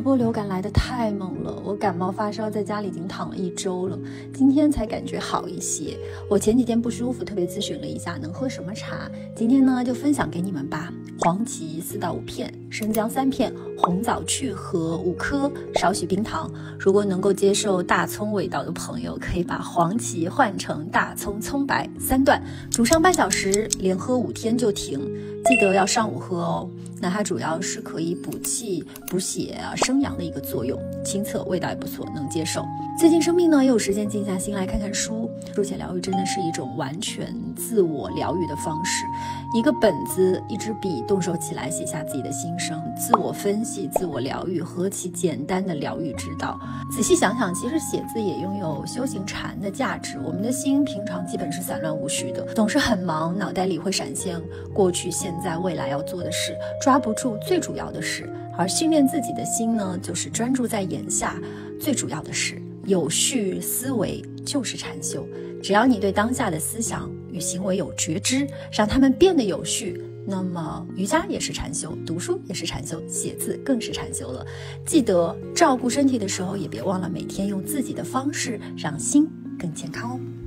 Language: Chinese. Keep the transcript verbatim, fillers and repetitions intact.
波流感来得太猛了，我感冒发烧在家里已经躺了一周了，今天才感觉好一些。我前几天不舒服，特别咨询了一下能喝什么茶，今天呢就分享给你们吧。黄芪四到五片，生姜三片，红枣去核五颗，少许冰糖。如果能够接受大葱味道的朋友，可以把黄芪换成大葱葱白三段，煮上半小时，连喝五天就停。记得要上午喝哦。那它主要是可以补气、补血啊、生阳的一个作用，清澈，味道也不错，能接受。最近生病呢，也有时间静下心来看看书。书写疗愈真的是一种完全自我疗愈的方式，一个本子，一支笔，动手起来写下自己的心声，自我分析、自我疗愈，何其简单的疗愈之道。仔细想想，其实写字也拥有修行禅的价值。我们的心平常基本是散乱无序的，总是很忙，脑袋里会闪现过去、现在、未来要做的事，抓不住最主要的事。而训练自己的心呢，就是专注在眼下最主要的事。有序思维就是禅修，只要你对当下的思想与行为有觉知，让他们变得有序，那么瑜伽也是禅修，读书也是禅修，写字更是禅修了。记得照顾身体的时候，也别忘了每天用自己的方式让心更健康哦。